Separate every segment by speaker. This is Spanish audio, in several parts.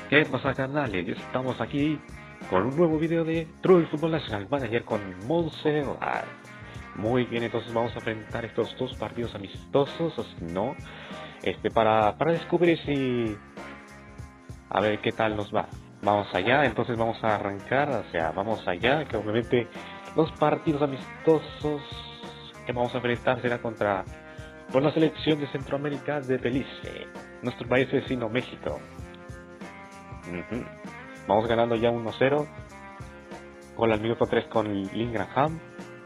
Speaker 1: ¿Qué pasa, canales? Estamos aquí con un nuevo video de Troll Football National Manager con Monse. Muy bien, entonces vamos a enfrentar estos dos partidos amistosos, o si no, para descubrir si... a ver qué tal nos va. Vamos allá, entonces vamos a arrancar, o sea, vamos allá, que obviamente los partidos amistosos que vamos a enfrentar será por la selección de Centroamérica de Belice, nuestro país vecino México. Vamos ganando ya 1-0. Gol al minuto 3 con Lingraham.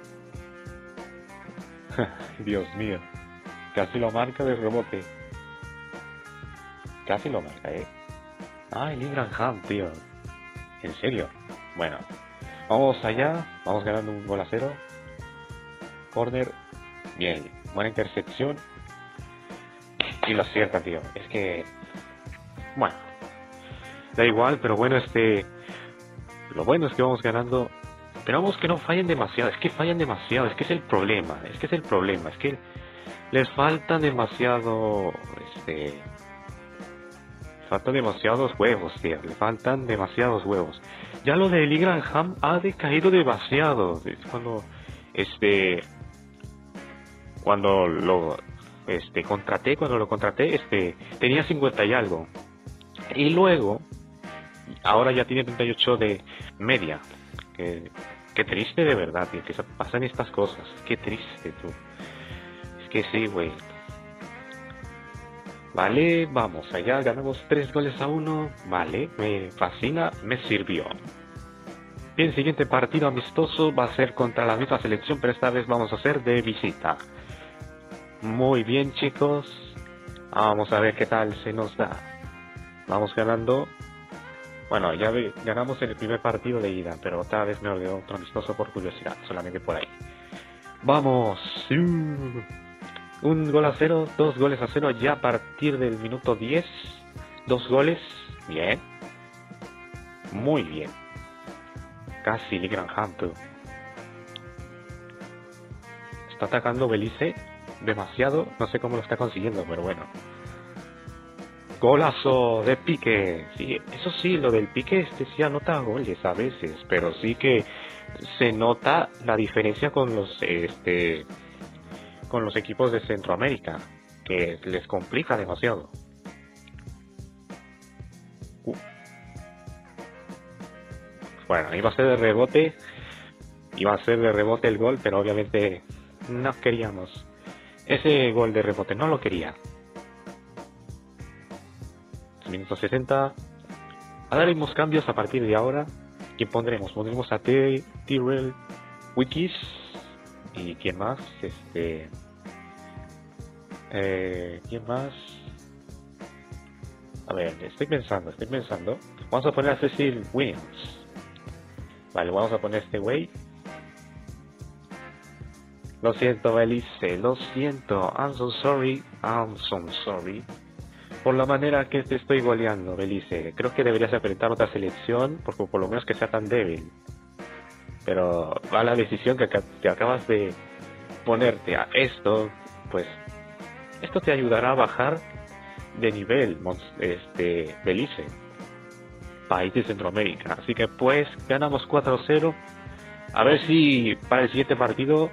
Speaker 1: Dios mío. Casi lo marca de rebote. Casi lo marca, Ay, Lingraham, tío. En serio. Bueno. Vamos allá. Vamos ganando 1-0. Corner. Bien. Buena intercepción. Y lo acierta, tío. Es que... bueno. Da igual, pero bueno, lo bueno es que vamos ganando. Esperamos que no fallen demasiado. Es que fallan demasiado. Es que es el problema. Es que les faltan demasiado. Faltan demasiados huevos, tío. Le faltan demasiados huevos. Ya lo de Lee Graham ha decaído demasiado. Cuando lo contraté, tenía 50 y algo. Y luego, ahora ya tiene 38 de media. Qué triste de verdad, tío, que pasan estas cosas. Qué triste, tú. Es que sí, güey. Vale, vamos allá, ganamos 3-1. Vale, me fascina, me sirvió. Bien, siguiente partido amistoso va a ser contra la misma selección, pero esta vez vamos a hacer de visita. Muy bien, chicos. Vamos a ver qué tal se nos da. Vamos ganando. Bueno, ya ganamos el primer partido de ida, pero otra vez me ordenó otro amistoso por curiosidad, solamente por ahí. ¡Vamos! 1-0, 2-0 ya a partir del minuto 10. 2 goles. Bien. Muy bien. Casi Lee Graham, tú. Está atacando Belice demasiado, no sé cómo lo está consiguiendo, pero bueno. Golazo de Pique. Sí, eso sí, lo del Pique sí anota goles a veces, pero sí que se nota la diferencia con los equipos de Centroamérica, que les complica demasiado. Bueno, iba a ser de rebote el gol, pero obviamente no queríamos ese gol de rebote, no lo quería. Minuto 60. Haremos cambios a partir de ahora. ¿Quién pondremos? Pondremos a Tyrell Wikis. ¿Y quién más? ¿Quién más? A ver, estoy pensando. Vamos a poner a Cecil Williams. Vale, vamos a poner este güey. Lo siento, Belice, lo siento. I'm so sorry. Por la manera que te estoy goleando, Belice. Creo que deberías apretar otra selección, porque por lo menos que sea tan débil. Pero va la decisión que acabas de ponerte a esto, pues esto te ayudará a bajar de nivel, Belice, país de Centroamérica. Así que pues ganamos 4-0. A ver si para el siguiente partido,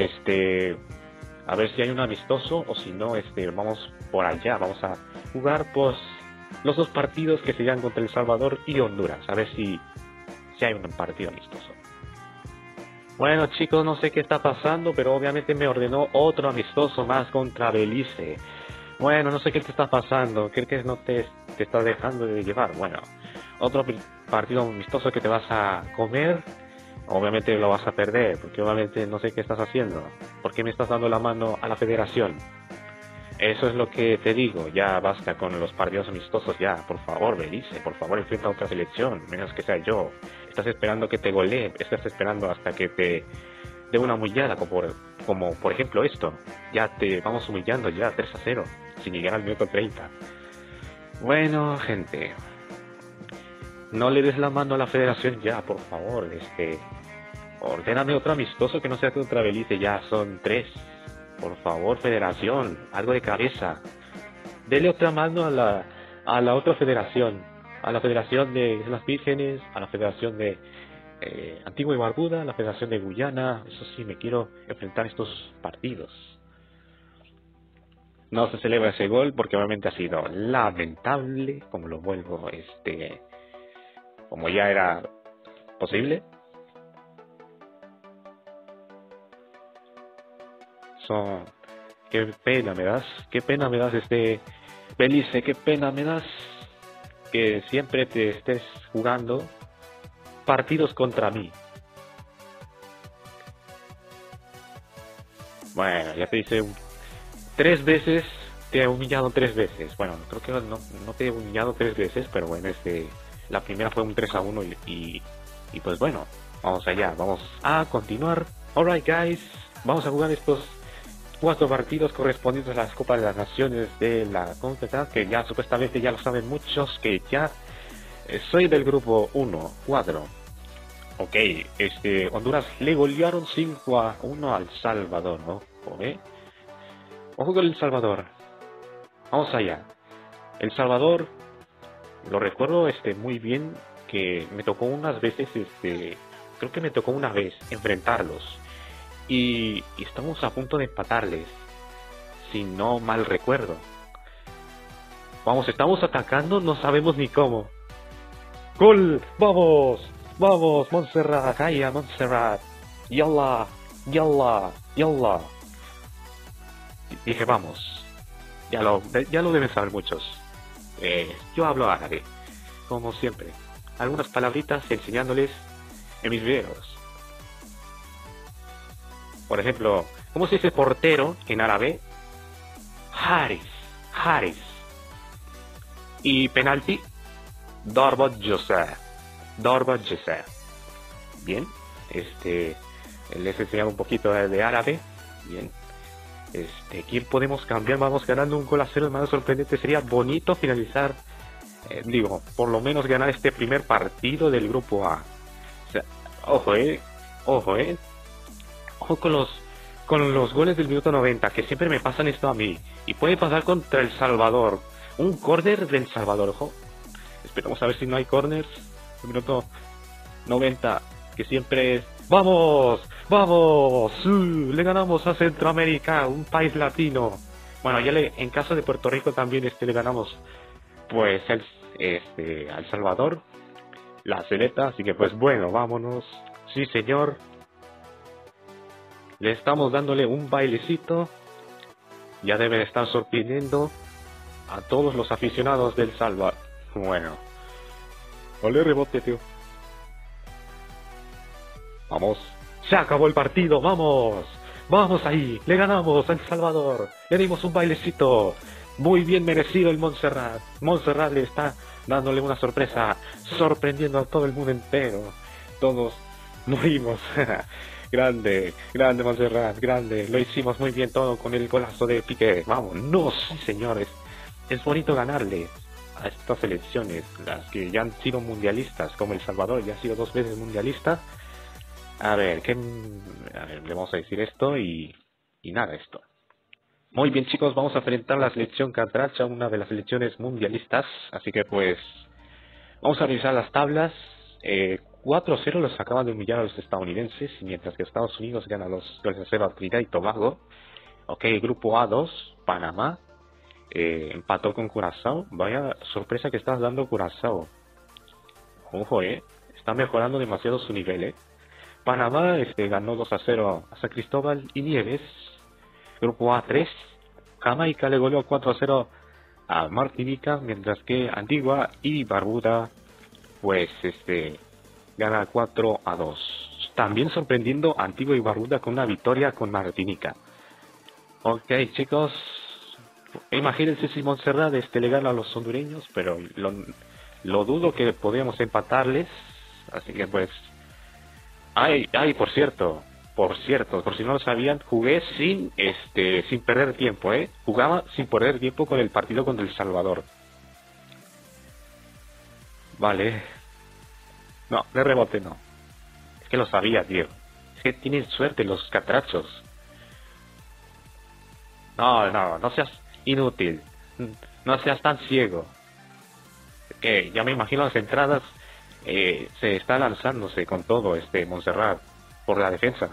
Speaker 1: a ver si hay un amistoso, o si no, vamos por allá, vamos a jugar pues los dos partidos que serían contra El Salvador y Honduras, a ver si hay un partido amistoso. Bueno, chicos, no sé qué está pasando, pero obviamente me ordenó otro amistoso más contra Belice. Bueno, no sé qué te está pasando, creo que no te está dejando de llevar. Bueno, otro partido amistoso que te vas a comer. Obviamente lo vas a perder, porque obviamente no sé qué estás haciendo. ¿Por qué me estás dando la mano a la federación? Eso es lo que te digo, ya basta con los partidos amistosos ya. Por favor, Belice, por favor, enfrenta a otra selección, menos que sea yo. Estás esperando que te golee, estás esperando hasta que te dé una humillada, como por ejemplo esto. Ya te vamos humillando ya 3-0, sin llegar al minuto 30. Bueno, gente, no le des la mano a la federación ya, por favor. Ordéname otro amistoso que no sea contra Belice, ya son 3. Por favor, federación, algo de cabeza. Dele otra mano a la otra federación. a la Federación de Islas Vírgenes, a la Federación de Antigua y Barbuda, a la Federación de Guyana. Eso sí, me quiero enfrentar estos partidos. No se celebra ese gol porque obviamente ha sido lamentable, como lo vuelvo, como ya era posible. Son, qué pena me das, Belice, qué pena me das que siempre te estés jugando partidos contra mí. Bueno, ya te dice 3 veces, te he humillado 3 veces. Bueno, creo que no te he humillado 3 veces, pero bueno, la primera fue un 3-1 y pues bueno, vamos allá, vamos a continuar. Alright guys, vamos a jugar estos 4 partidos correspondientes a las Copas de las Naciones de la CONCACAF, que ya supuestamente ya lo saben muchos, que ya soy del grupo 1, 4. Ok, Honduras le golearon 5-1 al Salvador, ¿no? Ojo con El Salvador. Vamos allá. El Salvador, lo recuerdo muy bien, que me tocó unas veces, creo que me tocó una vez enfrentarlos. Y estamos a punto de empatarles, si no mal recuerdo. Vamos, estamos atacando, no sabemos ni cómo. ¡Gol! ¡Vamos! ¡Vamos, Montserrat! ¡Calla, Montserrat! ¡Yalla! ¡Yalla! ¡Yalla! Dije, vamos. Ya lo deben saber muchos. Yo hablo árabe, como siempre. Algunas palabritas enseñándoles en mis videos. Por ejemplo, ¿cómo se dice portero en árabe? Haris. Y penalti, darbat jasa. Bien, les he enseñado un poquito de árabe. Bien. ¿Quién podemos cambiar? Vamos ganando 1-0. El más sorprendente sería bonito finalizar, por lo menos ganar este primer partido del grupo A. O sea, ojo con los goles del minuto 90, que siempre me pasan esto a mí, y puede pasar contra El Salvador, un córner del Salvador. Ojo, esperamos a ver si no hay corners. El minuto 90, que siempre es ¡vamos! Le ganamos a Centroamérica, un país latino. Bueno, en caso de Puerto Rico también le ganamos pues al Salvador, la celeta. Así que pues bueno, vámonos. Sí señor, le estamos dándole un bailecito. Ya debe estar sorprendiendo a todos los aficionados del Salvador. Bueno, ole rebote, tío. Vamos, se acabó el partido, vamos ahí, le ganamos a El Salvador, le dimos un bailecito, muy bien merecido el Montserrat. Montserrat le está dándole una sorpresa, sorprendiendo a todo el mundo entero. Todos morimos. Grande Montserrat, grande, lo hicimos muy bien todo con el golazo de Piqué. Vamos, no, sí señores, es bonito ganarle a estas selecciones, las que ya han sido mundialistas, como El Salvador ya ha sido 2 veces mundialista. A ver, le vamos a decir esto y nada, esto. Muy bien chicos, vamos a enfrentar a la selección catracha, una de las selecciones mundialistas. Así que pues, vamos a revisar las tablas. 4-0 los acaban de humillar a los estadounidenses, mientras que Estados Unidos gana 2-0 a Trinidad y Tobago. Ok, grupo A2, Panamá. Empató con Curazao. Vaya sorpresa que estás dando Curazao. Ojo, está mejorando demasiado su nivel, Panamá ganó 2-0 a San Cristóbal y Nieves. Grupo A3, Jamaica le goleó 4-0 a Martinica, mientras que Antigua y Barbuda pues gana 4-2. También sorprendiendo Antigua y Barbuda con una victoria con Martinica. Ok chicos, imagínense si Montserrat le gana a los hondureños, pero lo dudo que podríamos empatarles. Así que pues, por cierto, por si no lo sabían, jugué sin perder tiempo, jugaba sin perder tiempo con el partido contra El Salvador. Vale. No, de rebote no. Es que lo sabía, tío. Es que tienen suerte los catrachos. No seas inútil. No seas tan ciego. que ya me imagino las entradas, se está lanzándose con todo Montserrat por la defensa.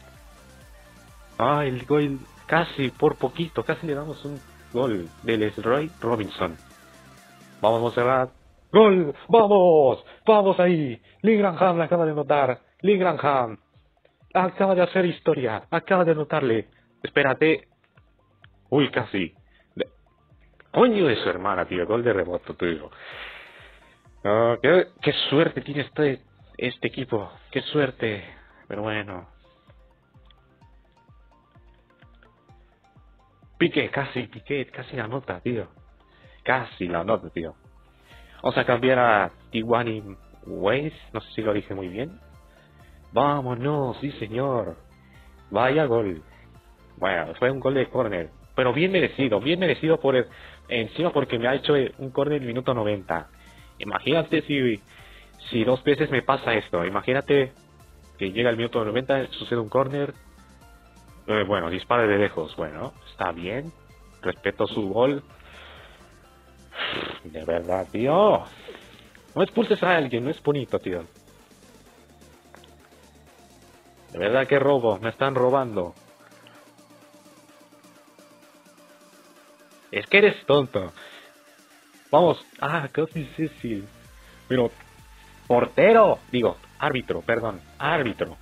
Speaker 1: Ah, el gol, casi por poquito, casi le damos un gol del Roy Robinson. Vamos Montserrat, gol, vamos, vamos ahí. Lee Graham la acaba de anotar, Lee Graham acaba de hacer historia, acaba de anotarle. Espérate, uy, casi. Coño de su hermana, tío, gol de rebote, tío. Oh, qué suerte tiene este equipo, qué suerte. Pero bueno. Piqué, casi la nota, tío. Casi la nota, tío. Vamos a cambiar a Tiwani Ways, no sé si lo dije muy bien. Vámonos, sí señor. Vaya gol. Bueno, fue un gol de córner, pero bien merecido por encima porque me ha hecho un córner en el minuto 90. Imagínate si dos veces me pasa esto. Imagínate que llega el minuto 90, sucede un córner. Bueno, dispara de lejos. Bueno, está bien. Respeto su gol. De verdad, tío. No expulses a alguien, no es bonito, tío. De verdad que robo, me están robando. Es que eres tonto. Vamos, qué difícil. Pero, portero, digo, árbitro, perdón, árbitro.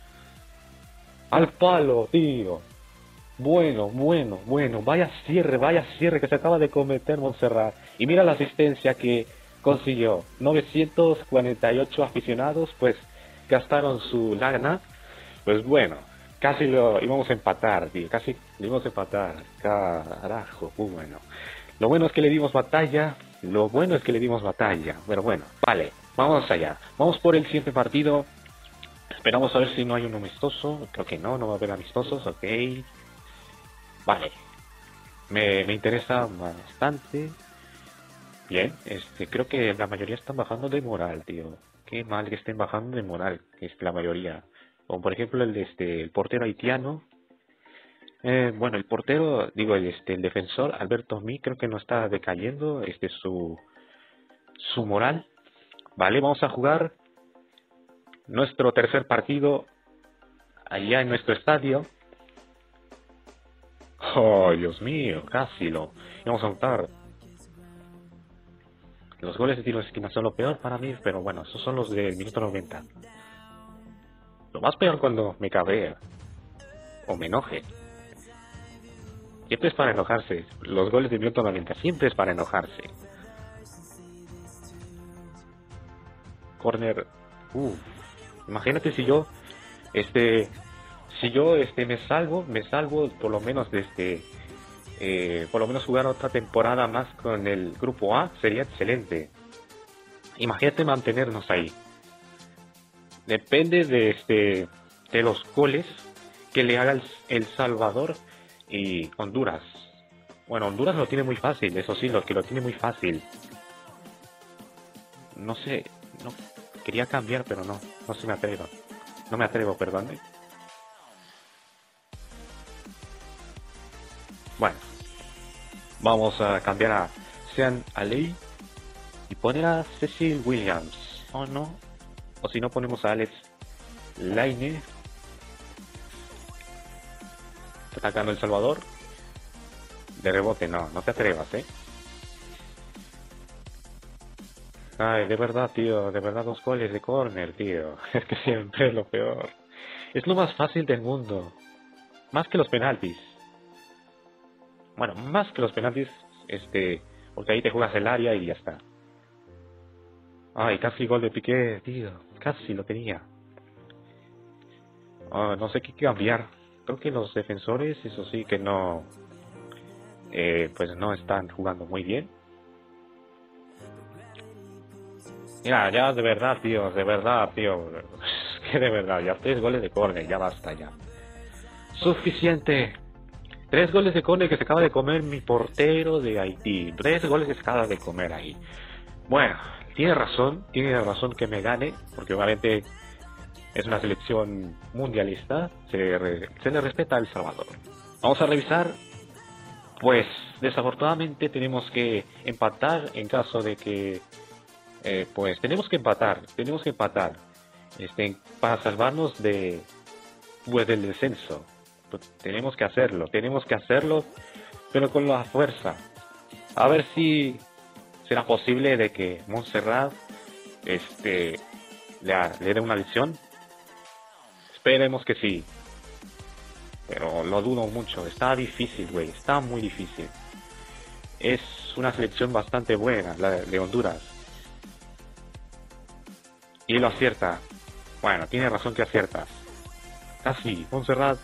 Speaker 1: Al palo, tío. Bueno, vaya cierre que se acaba de cometer Montserrat. Y mira la asistencia que consiguió. 948 aficionados, pues, gastaron su lana. Pues bueno, casi lo íbamos a empatar, tío. Casi lo íbamos a empatar. Carajo, bueno. Lo bueno es que le dimos batalla. Pero bueno, vale, vamos allá. Vamos por el siguiente partido. Esperamos a ver si no hay un amistoso. Creo que no va a haber amistosos, ok. Vale. Me interesa bastante. Bien, creo que la mayoría están bajando de moral, tío. Qué mal que estén bajando de moral, que es la mayoría. Como por ejemplo el portero haitiano. Bueno, el portero, digo, el defensor, Alberto Mi, creo que no está decayendo, su moral. Vale, vamos a jugar nuestro tercer partido allá en nuestro estadio. Oh, Dios mío, casi lo vamos a notar. Los goles de tiro de esquina son lo peor para mí, pero bueno, esos son los del minuto 90. Lo más peor cuando me cabree o me enoje. Siempre es para enojarse. Los goles de minuto 90 siempre es para enojarse. Corner. Imagínate si yo me salvo por lo menos por lo menos jugar otra temporada más con el grupo A sería excelente. Imagínate mantenernos ahí. Depende de los goles que le haga el Salvador y Honduras. Bueno, Honduras lo tiene muy fácil, eso sí, lo tiene muy fácil. No sé, no quería cambiar, pero no se me atrevo. No me atrevo, perdón. Bueno, vamos a cambiar a Sean Aley y poner a Cecil Williams. ¿O no? O si no, ponemos a Alex Laine. Está atacando El Salvador. De rebote, no te atrevas, Ay, de verdad, tío, de verdad 2 goles de córner, tío. Es que siempre es lo peor. Es lo más fácil del mundo. Más que los penaltis. Bueno, más que los penaltis, porque ahí te juegas el área y ya está. Ay, casi gol de Piqué, tío. Casi lo tenía. No sé qué cambiar. Creo que los defensores, eso sí que no... pues no están jugando muy bien. Mira, ya de verdad, tío. Es que de verdad, ya 3 goles de córner, ya basta ya. Suficiente. 3 goles de córner que se acaba de comer mi portero de Haití. 3 goles que se acaba de comer ahí. Bueno, tiene razón que me gane, porque obviamente es una selección mundialista, se le respeta a El Salvador. Vamos a revisar Pues desafortunadamente tenemos que empatar en caso de que, pues tenemos que empatar, para salvarnos de, pues del descenso. Pues, tenemos que hacerlo, pero con la fuerza. A ver si será posible de que Montserrat, este, le dé una lección. Esperemos que sí, pero lo dudo mucho. Está difícil, güey, está muy difícil. Es una selección bastante buena, la de Honduras. Y lo acierta. Bueno, tiene razón que aciertas. Casi, Montserrat.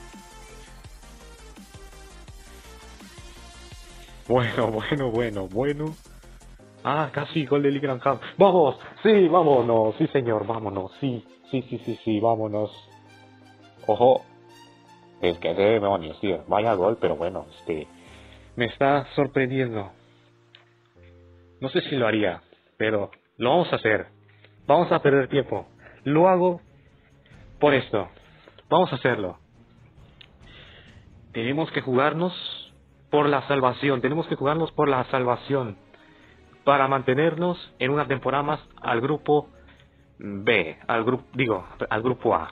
Speaker 1: Bueno. Ah, casi, gol de Ligranham. ¡Vamos! Sí, vámonos. Sí, señor, vámonos. Sí, vámonos. Ojo. Es que de demonios, tío. Vaya gol, pero bueno, me está sorprendiendo. No sé si lo haría, pero lo vamos a hacer. Vamos a perder tiempo. Lo hago por esto. Vamos a hacerlo. Tenemos que jugarnos por la salvación. Tenemos que jugarnos por la salvación. Para mantenernos en una temporada más al grupo B. Al grupo A.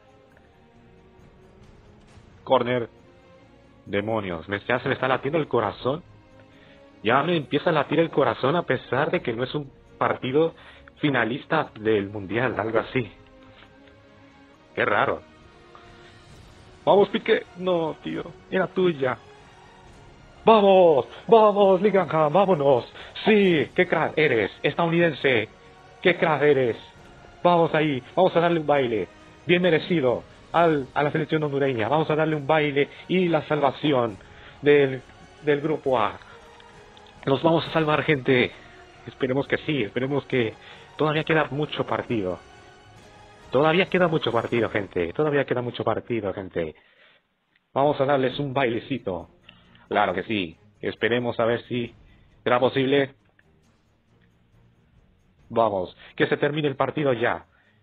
Speaker 1: Corner. Demonios. Ya se me está latiendo el corazón. Ya me empieza a latir el corazón a pesar de que no es un partido finalista del mundial, algo así. Qué raro. Vamos, Piqué. No, tío. Era tuya. Vamos, Ligaham, vámonos. Sí, qué crack eres, estadounidense. Qué crack eres. Vamos ahí, vamos a darle un baile. Bien merecido a la selección hondureña. Vamos a darle un baile y la salvación del grupo A. Nos vamos a salvar, gente. Esperemos que sí, esperemos que todavía queda mucho partido. Todavía queda mucho partido, gente. Todavía queda mucho partido, gente. Vamos a darles un bailecito. Claro que sí. Esperemos a ver si será posible. Vamos, que se termine el partido ya.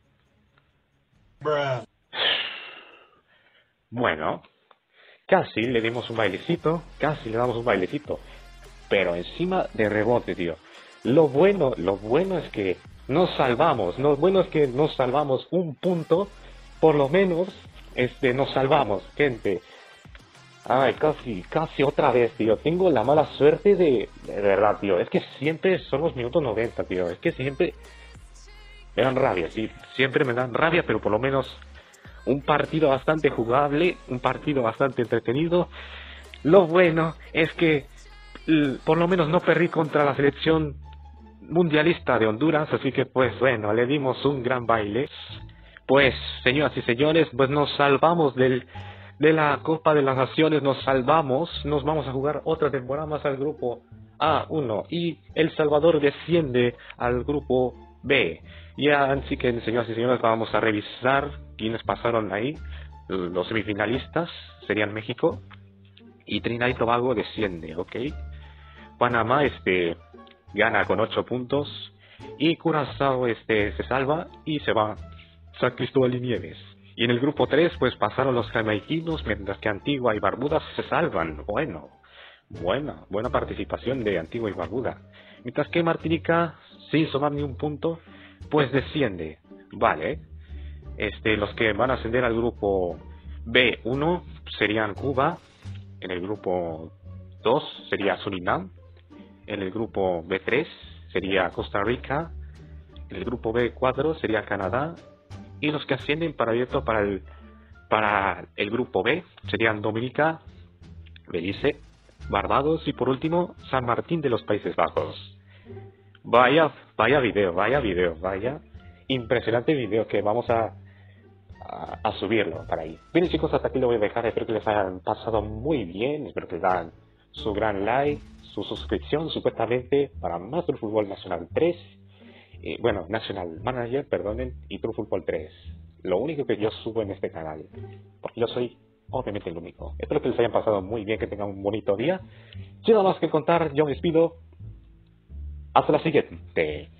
Speaker 1: Bueno, casi le dimos un bailecito. Casi le damos un bailecito. Pero encima de rebote, tío. Lo bueno es que nos salvamos. Lo bueno es que nos salvamos un punto. Por lo menos, nos salvamos, gente. Ay, casi otra vez, tío. Tengo la mala suerte de verdad, tío. Es que siempre son los minutos 90, tío. Es que siempre me dan rabia, sí. Siempre me dan rabia, pero por lo menos un partido bastante jugable, un partido bastante entretenido. Lo bueno es que por lo menos no perdí contra la selección mundialista de Honduras, así que pues bueno, le dimos un gran baile. Pues, señoras y señores, pues nos salvamos de la Copa de las Naciones, nos salvamos, nos vamos a jugar otra temporada más al grupo A1 y El Salvador desciende al grupo B. Ya, así que, señoras y señores, vamos a revisar quiénes pasaron ahí. Los semifinalistas serían México y Trinidad y Tobago desciende, ¿ok? Panamá gana con 8 puntos y Curazao se salva y se va San Cristóbal y Nieves. Y en el grupo 3 pues pasaron los jamaiquinos, mientras que Antigua y Barbuda se salvan. Buena participación de Antigua y Barbuda. Mientras que Martinica, sin sumar ni un punto, pues desciende. Vale. Los que van a ascender al grupo B1 serían Cuba. En el grupo 2 sería Surinam. En el grupo B3 sería Costa Rica. En el grupo B4 sería Canadá. Y los que ascienden para el grupo B serían Dominica, Belice, Barbados y por último San Martín de los Países Bajos. Vaya impresionante video que vamos a subirlo para ahí. Bien, chicos, hasta aquí lo voy a dejar. Espero que les hayan pasado muy bien. Espero que les dan su gran like, su suscripción supuestamente para más del fútbol nacional 3. National Manager, perdonen, y True Football 3. Lo único que yo subo en este canal, porque yo soy obviamente el único. Espero que les hayan pasado muy bien, que tengan un bonito día. Sin nada más que contar, yo me despido. Hasta la siguiente.